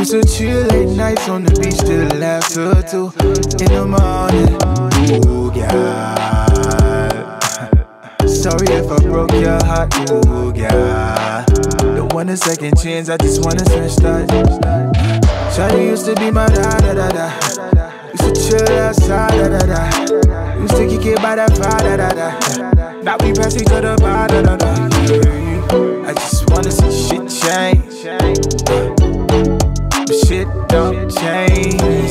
Used to chill late nights on the beach till after 2 in the morning. Ooh, girl. Sorry if I broke your heart, ooh, girl. Don't want a second chance, I just wanna smash that. Shawty used to be my da-da-da-da. Used to chill outside, da-da-da. Used to kick it by the fire, da-da-da. Now we pass each other by, da-da-da. I just wanna see shit change, but shit don't change.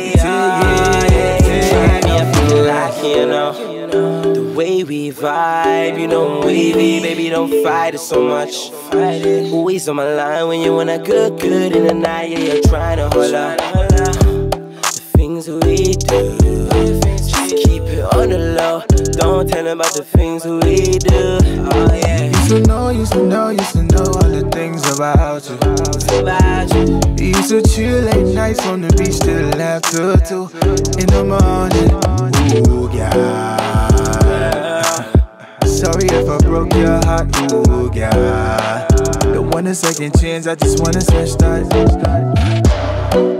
You know, the way we vibe, you know, wavy, baby, don't fight it so much. Always on my line when you wanna good in the night, yeah, you're trying to hold up. The things we do, just keep it on the low. Don't tell them about the things we do. Oh yeah. Used to know all the things about you. Used to chill late nights on the beach till after 2 in the morning. Ooh, girl. Sorry if I broke your heart, ooh, girl. Don't want a second chance, I just wanna smash that.